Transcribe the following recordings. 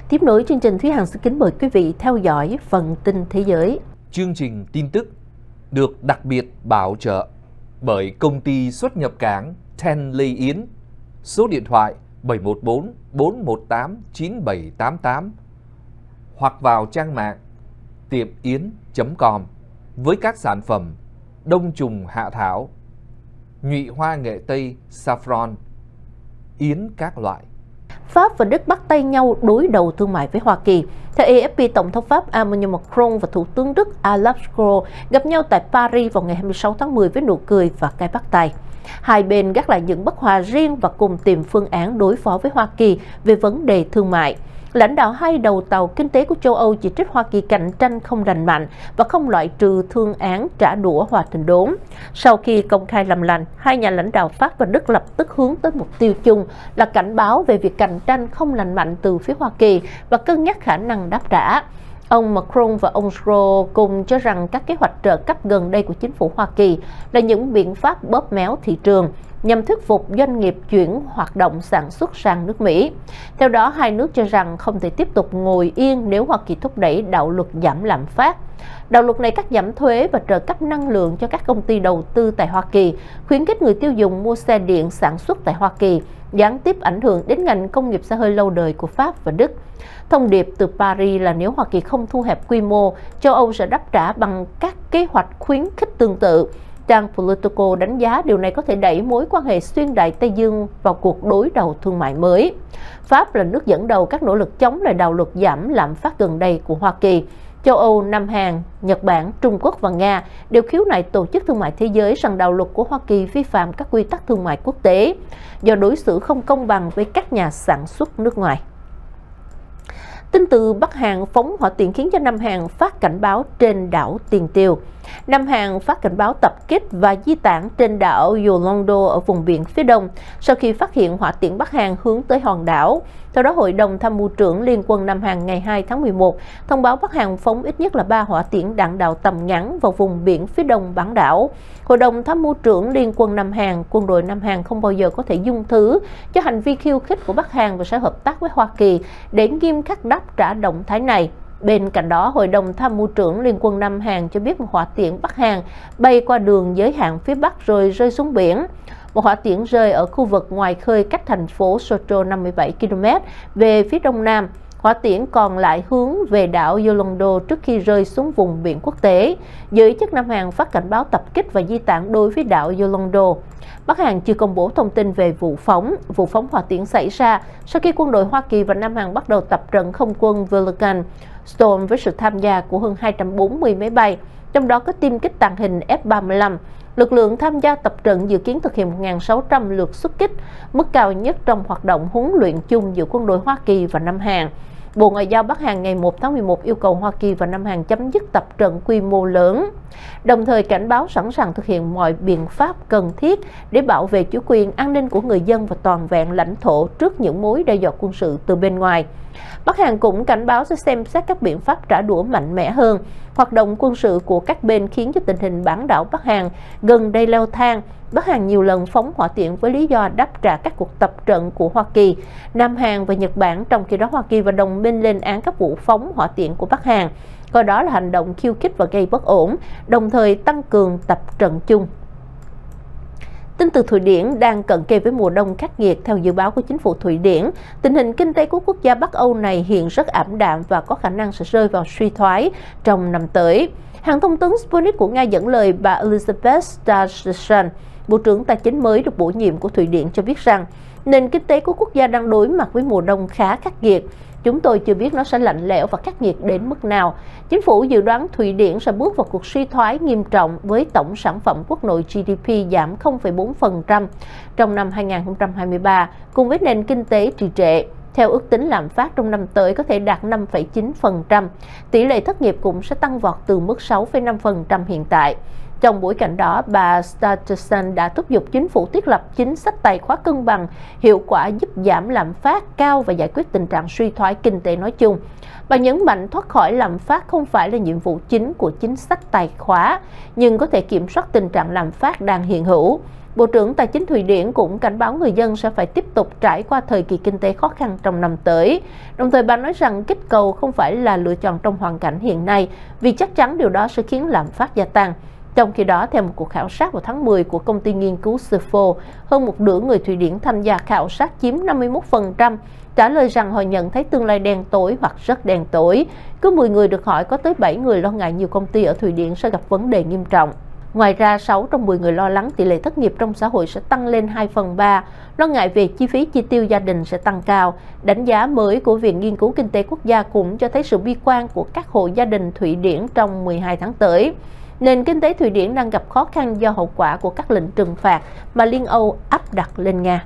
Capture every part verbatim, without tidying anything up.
Tiếp nối chương trình, Thúy Hằng xin kính mời quý vị theo dõi phần tin thế giới. Chương trình tin tức được đặc biệt bảo trợ bởi công ty xuất nhập cảng Ten Lê Yến, số điện thoại bảy một bốn bốn một tám chín bảy tám tám hoặc vào trang mạng tiệm yến chấm com với các sản phẩm đông trùng hạ thảo, nhụy hoa nghệ tây saffron, yến các loại. Pháp và Đức bắt tay nhau đối đầu thương mại với Hoa Kỳ. Theo A F P, Tổng thống Pháp Emmanuel Macron và Thủ tướng Đức Olaf Scholz gặp nhau tại Paris vào ngày hai mươi sáu tháng mười với nụ cười và cái bắt tay. Hai bên gác lại những bất hòa riêng và cùng tìm phương án đối phó với Hoa Kỳ về vấn đề thương mại. Lãnh đạo hai đầu tàu kinh tế của châu Âu chỉ trích Hoa Kỳ cạnh tranh không lành mạnh và không loại trừ phương án trả đũa hòa tình đốn. Sau khi công khai làm lành, hai nhà lãnh đạo Pháp và Đức lập tức hướng tới mục tiêu chung là cảnh báo về việc cạnh tranh không lành mạnh từ phía Hoa Kỳ và cân nhắc khả năng đáp trả. Ông Macron và ông Scholz cùng cho rằng các kế hoạch trợ cấp gần đây của chính phủ Hoa Kỳ là những biện pháp bóp méo thị trường nhằm thuyết phục doanh nghiệp chuyển hoạt động sản xuất sang nước Mỹ. Theo đó, hai nước cho rằng không thể tiếp tục ngồi yên nếu Hoa Kỳ thúc đẩy đạo luật giảm lạm phát. Đạo luật này cắt giảm thuế và trợ cấp năng lượng cho các công ty đầu tư tại Hoa Kỳ, khuyến khích người tiêu dùng mua xe điện sản xuất tại Hoa Kỳ, gián tiếp ảnh hưởng đến ngành công nghiệp xe hơi lâu đời của Pháp và Đức. Thông điệp từ Paris là nếu Hoa Kỳ không thu hẹp quy mô, châu Âu sẽ đáp trả bằng các kế hoạch khuyến khích tương tự. Trang Politico đánh giá điều này có thể đẩy mối quan hệ xuyên Đại Tây Dương vào cuộc đối đầu thương mại mới. Pháp là nước dẫn đầu các nỗ lực chống lại đạo luật giảm lạm phát gần đây của Hoa Kỳ. Châu Âu, Nam Hàn, Nhật Bản, Trung Quốc và Nga đều khiếu nại Tổ chức Thương mại Thế giới rằng đạo luật của Hoa Kỳ vi phạm các quy tắc thương mại quốc tế do đối xử không công bằng với các nhà sản xuất nước ngoài. Tin từ Bắc Hàn phóng hỏa tiễn khiến cho Nam Hàn phát cảnh báo trên đảo Tiền Tiêu. Nam Hàn phát cảnh báo tập kích và di tản trên đảo Jeollado ở vùng biển phía đông sau khi phát hiện hỏa tiễn Bắc Hàn hướng tới hòn đảo. Theo đó, Hội đồng Tham mưu trưởng Liên quân Nam Hàn ngày hai tháng mười một thông báo Bắc Hàn phóng ít nhất là ba hỏa tiễn đạn đạo tầm ngắn vào vùng biển phía đông bán đảo. Hội đồng Tham mưu trưởng Liên quân Nam Hàn, quân đội Nam Hàn không bao giờ có thể dung thứ cho hành vi khiêu khích của Bắc Hàn và sẽ hợp tác với Hoa Kỳ để nghiêm khắc đáp trả động thái này. Bên cạnh đó, Hội đồng Tham mưu trưởng Liên quân Nam Hàn cho biết một hỏa tiễn Bắc Hàn bay qua đường giới hạn phía Bắc rồi rơi xuống biển. Một hỏa tiễn rơi ở khu vực ngoài khơi cách thành phố Socho năm mươi bảy ki lô mét về phía đông nam. Hỏa tiễn còn lại hướng về đảo Jeollado trước khi rơi xuống vùng biển quốc tế. Giới chức Nam Hàn phát cảnh báo tập kích và di tản đối với đảo Jeollado. Bắc Hàn chưa công bố thông tin về vụ phóng. Vụ phóng hỏa tiễn xảy ra sau khi quân đội Hoa Kỳ và Nam Hàn bắt đầu tập trận không quân Volcan Storm với sự tham gia của hơn hai trăm bốn mươi máy bay, trong đó có tiêm kích tàng hình F ba mươi lăm. Lực lượng tham gia tập trận dự kiến thực hiện một nghìn sáu trăm lượt xuất kích, mức cao nhất trong hoạt động huấn luyện chung giữa quân đội Hoa Kỳ và Nam Hàn. Bộ Ngoại giao Bắc Hàn ngày một tháng mười một yêu cầu Hoa Kỳ và Nam Hàn chấm dứt tập trận quy mô lớn, đồng thời cảnh báo sẵn sàng thực hiện mọi biện pháp cần thiết để bảo vệ chủ quyền an ninh của người dân và toàn vẹn lãnh thổ trước những mối đe dọa quân sự từ bên ngoài. Bắc Hàn cũng cảnh báo sẽ xem xét các biện pháp trả đũa mạnh mẽ hơn. Hoạt động quân sự của các bên khiến cho tình hình bán đảo Bắc Hàn gần đây leo thang. Bắc Hàn nhiều lần phóng hỏa tiễn với lý do đáp trả các cuộc tập trận của Hoa Kỳ, Nam Hàn và Nhật Bản, trong khi đó Hoa Kỳ và đồng minh lên án các vụ phóng hỏa tiễn của Bắc Hàn, coi đó là hành động khiêu khích và gây bất ổn, đồng thời tăng cường tập trận chung. Tin từ Thụy Điển đang cận kề với mùa đông khắc nghiệt. Theo dự báo của chính phủ Thụy Điển, tình hình kinh tế của quốc gia Bắc Âu này hiện rất ảm đạm và có khả năng sẽ rơi vào suy thoái trong năm tới. Hãng thông tấn Sputnik của Nga dẫn lời bà Elizabeth Stashen, Bộ trưởng Tài chính mới được bổ nhiệm của Thụy Điển, cho biết rằng nền kinh tế của quốc gia đang đối mặt với mùa đông khá khắc nghiệt. Chúng tôi chưa biết nó sẽ lạnh lẽo và khắc nghiệt đến mức nào. Chính phủ dự đoán Thụy Điển sẽ bước vào cuộc suy thoái nghiêm trọng với tổng sản phẩm quốc nội G D P giảm không phẩy bốn phần trăm trong năm hai nghìn không trăm hai mươi ba, cùng với nền kinh tế trì trệ. Theo ước tính, lạm phát trong năm tới có thể đạt năm phẩy chín phần trăm. Tỷ lệ thất nghiệp cũng sẽ tăng vọt từ mức sáu phẩy năm phần trăm hiện tại. Trong bối cảnh đó, bà Sturgeon đã thúc giục chính phủ thiết lập chính sách tài khóa cân bằng, hiệu quả giúp giảm lạm phát cao và giải quyết tình trạng suy thoái kinh tế nói chung. Bà nhấn mạnh thoát khỏi lạm phát không phải là nhiệm vụ chính của chính sách tài khóa, nhưng có thể kiểm soát tình trạng lạm phát đang hiện hữu. Bộ trưởng Tài chính Thụy Điển cũng cảnh báo người dân sẽ phải tiếp tục trải qua thời kỳ kinh tế khó khăn trong năm tới. Đồng thời bà nói rằng kích cầu không phải là lựa chọn trong hoàn cảnh hiện nay, vì chắc chắn điều đó sẽ khiến lạm phát gia tăng. Trong khi đó, theo một cuộc khảo sát vào tháng mười của công ty nghiên cứu Sifo, hơn một nửa người Thụy Điển tham gia khảo sát chiếm năm mươi mốt phần trăm trả lời rằng họ nhận thấy tương lai đen tối hoặc rất đen tối. Cứ mười người được hỏi có tới bảy người lo ngại nhiều công ty ở Thụy Điển sẽ gặp vấn đề nghiêm trọng. Ngoài ra, sáu trong mười người lo lắng tỷ lệ thất nghiệp trong xã hội sẽ tăng lên hai phần ba, lo ngại về chi phí chi tiêu gia đình sẽ tăng cao. Đánh giá mới của Viện Nghiên cứu Kinh tế Quốc gia cũng cho thấy sự bi quan của các hộ gia đình Thụy Điển trong mười hai tháng tới. Nền kinh tế Thụy Điển đang gặp khó khăn do hậu quả của các lệnh trừng phạt mà Liên Âu áp đặt lên Nga.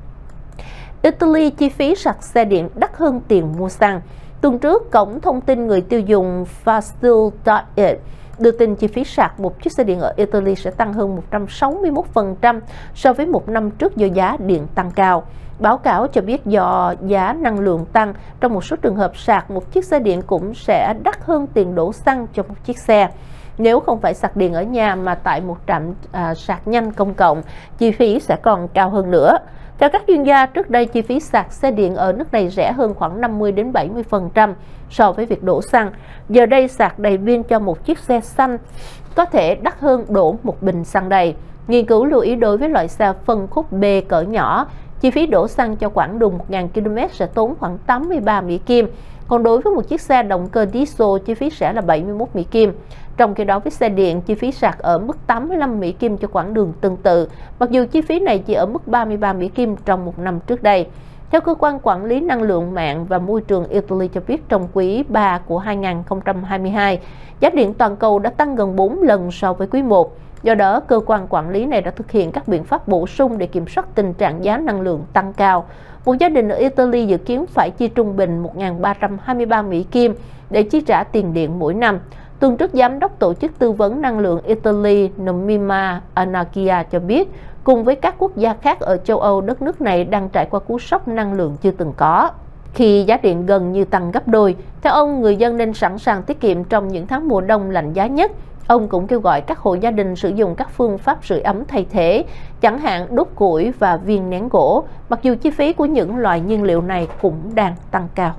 Italy chi phí sạc xe điện đắt hơn tiền mua xăng. Tuần trước, cổng thông tin người tiêu dùng Fastwell chấm it đưa tin chi phí sạc một chiếc xe điện ở Italy sẽ tăng hơn một trăm sáu mươi mốt phần trăm so với một năm trước do giá điện tăng cao. Báo cáo cho biết do giá năng lượng tăng, trong một số trường hợp sạc một chiếc xe điện cũng sẽ đắt hơn tiền đổ xăng cho một chiếc xe. Nếu không phải sạc điện ở nhà mà tại một trạm à, sạc nhanh công cộng, chi phí sẽ còn cao hơn nữa. Theo các chuyên gia, trước đây chi phí sạc xe điện ở nước này rẻ hơn khoảng năm mươi đến bảy mươi phần trăm so với việc đổ xăng. Giờ đây sạc đầy pin cho một chiếc xe xanh có thể đắt hơn đổ một bình xăng đầy. Nghiên cứu lưu ý đối với loại xe phân khúc B cỡ nhỏ, chi phí đổ xăng cho quãng đường một nghìn ki lô mét sẽ tốn khoảng tám mươi ba Mỹ Kim. Còn đối với một chiếc xe động cơ diesel, chi phí sẽ là bảy mươi mốt Mỹ Kim. Trong khi đó với xe điện, chi phí sạc ở mức tám mươi lăm Mỹ Kim cho quãng đường tương tự, mặc dù chi phí này chỉ ở mức ba mươi ba Mỹ Kim trong một năm trước đây. Theo cơ quan quản lý năng lượng mạng và môi trường Italy cho biết, trong quý ba của hai nghìn không trăm hai mươi hai, giá điện toàn cầu đã tăng gần bốn lần so với quý một. Do đó, cơ quan quản lý này đã thực hiện các biện pháp bổ sung để kiểm soát tình trạng giá năng lượng tăng cao. Một gia đình ở Italy dự kiến phải chi trung bình một nghìn ba trăm hai mươi ba Mỹ Kim để chi trả tiền điện mỗi năm. Tuần trước, Giám đốc Tổ chức Tư vấn Năng lượng Italy Nomima Anakia cho biết, cùng với các quốc gia khác ở châu Âu, đất nước này đang trải qua cú sốc năng lượng chưa từng có. Khi giá điện gần như tăng gấp đôi, theo ông, người dân nên sẵn sàng tiết kiệm trong những tháng mùa đông lạnh giá nhất. Ông cũng kêu gọi các hộ gia đình sử dụng các phương pháp sưởi ấm thay thế, chẳng hạn đốt củi và viên nén gỗ, mặc dù chi phí của những loại nhiên liệu này cũng đang tăng cao.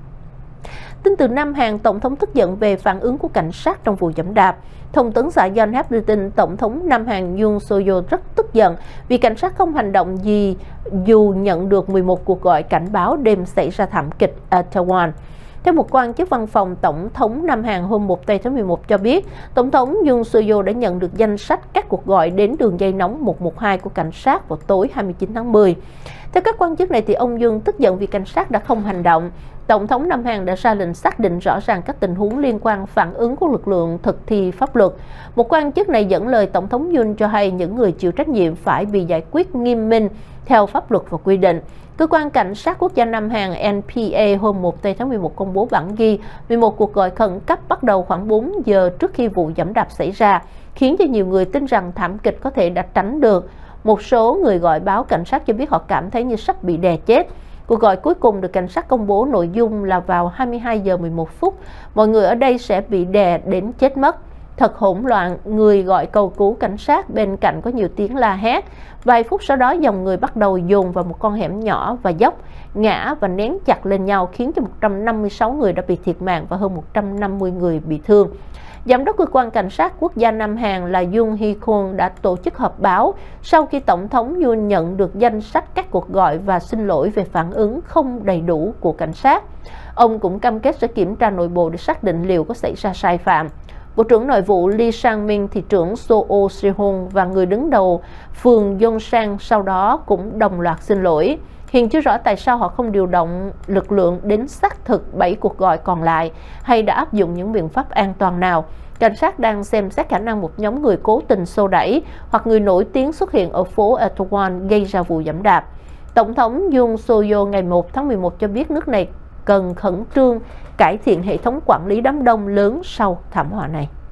Tin từ Nam Hàn, Tổng thống tức giận về phản ứng của cảnh sát trong vụ giẫm đạp. Thông tấn xã Yonhap đưa tin Tổng thống Nam Hàn Yoon Suk-yeol rất tức giận vì cảnh sát không hành động gì dù nhận được mười một cuộc gọi cảnh báo đêm xảy ra thảm kịch Itaewon. Theo một quan chức văn phòng Tổng thống Nam Hàn hôm một tháng mười một cho biết, Tổng thống Yoon Suk-yeol đã nhận được danh sách các cuộc gọi đến đường dây nóng một một hai của cảnh sát vào tối hai mươi chín tháng mười. Theo các quan chức này, thì ông Yoon tức giận vì cảnh sát đã không hành động. Tổng thống Nam Hàn đã ra lệnh xác định rõ ràng các tình huống liên quan phản ứng của lực lượng thực thi pháp luật. Một quan chức này dẫn lời Tổng thống Yoon cho hay những người chịu trách nhiệm phải bị giải quyết nghiêm minh theo pháp luật và quy định. Cơ quan Cảnh sát Quốc gia Nam Hàn N P A hôm một tháng mười một công bố bản ghi mười một cuộc gọi khẩn cấp bắt đầu khoảng bốn giờ trước khi vụ giẫm đạp xảy ra, khiến cho nhiều người tin rằng thảm kịch có thể đã tránh được. Một số người gọi báo cảnh sát cho biết họ cảm thấy như sắp bị đè chết. Cuộc gọi cuối cùng được cảnh sát công bố nội dung là vào hai mươi hai giờ mười một phút, mọi người ở đây sẽ bị đè đến chết mất. Thật hỗn loạn, người gọi cầu cứu cảnh sát, bên cạnh có nhiều tiếng la hét. Vài phút sau đó, dòng người bắt đầu dồn vào một con hẻm nhỏ và dốc, ngã và nén chặt lên nhau, khiến cho một trăm năm mươi sáu người đã bị thiệt mạng và hơn một trăm năm mươi người bị thương. Giám đốc cơ quan cảnh sát quốc gia Nam Hàn là Yoon Hee-kwon đã tổ chức họp báo sau khi Tổng thống Yoon nhận được danh sách các cuộc gọi và xin lỗi về phản ứng không đầy đủ của cảnh sát. Ông cũng cam kết sẽ kiểm tra nội bộ để xác định liệu có xảy ra sai phạm. Bộ trưởng Nội vụ Lee Sang-min, thị trưởng Seo Se-hong và người đứng đầu phường Yongsan sau đó cũng đồng loạt xin lỗi. Hiện chưa rõ tại sao họ không điều động lực lượng đến xác thực bảy cuộc gọi còn lại hay đã áp dụng những biện pháp an toàn nào. Cảnh sát đang xem xét khả năng một nhóm người cố tình xô đẩy hoặc người nổi tiếng xuất hiện ở phố Itaewon gây ra vụ giẫm đạp. Tổng thống Yoon Suk-yeol ngày một tháng mười một cho biết nước này cần khẩn trương cải thiện hệ thống quản lý đám đông lớn sau thảm họa này.